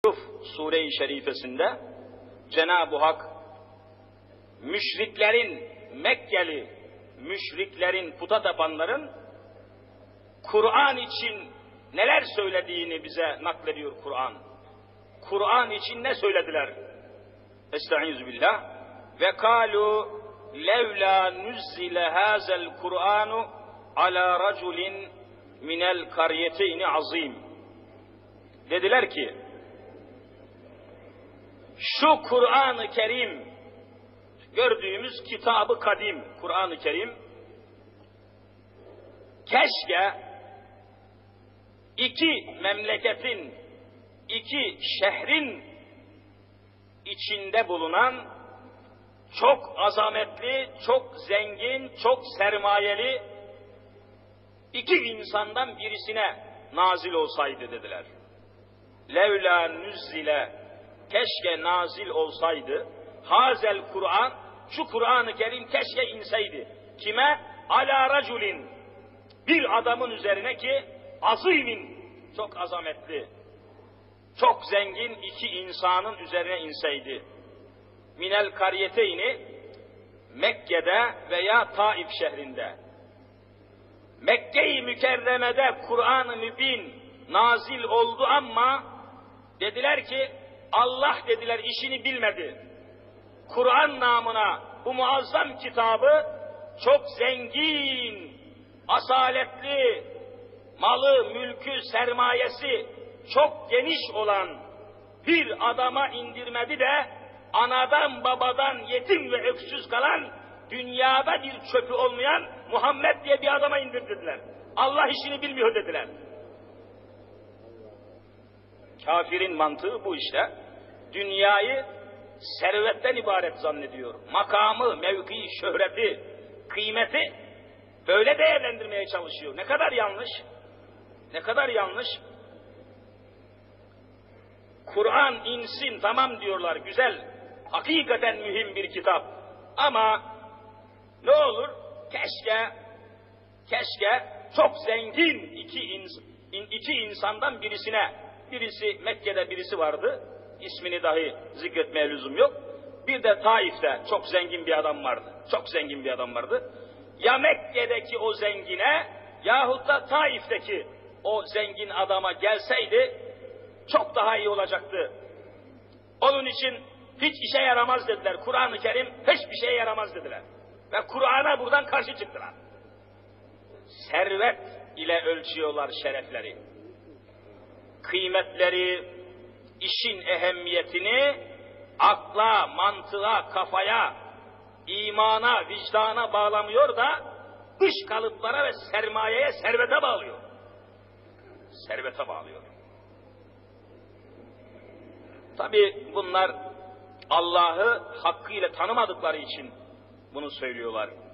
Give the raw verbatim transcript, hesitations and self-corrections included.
Yusuf Sure-i Şerifesinde Cenab-ı Hak müşriklerin, Mekkeli müşriklerin, puta tapanların Kur'an için neler söylediğini bize naklediyor Kur'an. Kur'an için ne söylediler? Estaizu billah. Ve kalu levla nuzzile hazel Kur'anu ala raculin minel karyeteyni azim. Dediler ki şu Kur'an-ı Kerim, gördüğümüz kitabı kadim Kur'an-ı Kerim, keşke iki memleketin, iki şehrin içinde bulunan çok azametli, çok zengin, çok sermayeli iki insandan birisine nazil olsaydı dediler. Levla nüzzile, keşke nazil olsaydı, hazel Kur'an, şu Kur'an-ı Kerim keşke inseydi. Kime? Ala raculin, bir adamın üzerine ki azimin, çok azametli, çok zengin iki insanın üzerine inseydi. Minel karyeteyni, Mekke'de veya Taif şehrinde. Mekke-i Mükerreme'de Kur'an-ı Mübin nazil oldu ama dediler ki Allah dediler işini bilmedi. Kur'an namına bu muazzam kitabı çok zengin, asaletli, malı, mülkü, sermayesi çok geniş olan bir adama indirmedi de anadan babadan yetim ve öksüz kalan, dünyada bir çöpü olmayan Muhammed diye bir adama indirdiler. Allah işini bilmiyor dediler. Kafirin mantığı bu işte. Dünyayı servetten ibaret zannediyor. Makamı, mevkii, şöhreti, kıymeti böyle değerlendirmeye çalışıyor. Ne kadar yanlış. Ne kadar yanlış. Kur'an insin tamam diyorlar, güzel. Hakikaten mühim bir kitap. Ama ne olur? Keşke, keşke çok zengin iki, ins iki insandan birisine, birisi Mekke'de birisi vardı, ismini dahi zikretmeye lüzum yok. Bir de Taif'te çok zengin bir adam vardı, çok zengin bir adam vardı. Ya Mekke'deki o zengine yahut da Taif'teki o zengin adama gelseydi çok daha iyi olacaktı. Onun için hiç işe yaramaz dediler. Kur'an-ı Kerim hiçbir şeye yaramaz dediler. Ve Kur'an'a buradan karşı çıktılar. Servet ile ölçüyorlar şerefleri. Kıymetleri, işin ehemmiyetini akla, mantığa, kafaya, imana, vicdana bağlamıyor da dış kalıplara ve sermayeye, servete bağlıyor. Servete bağlıyor. Tabi bunlar Allah'ı hakkıyla tanımadıkları için bunu söylüyorlar.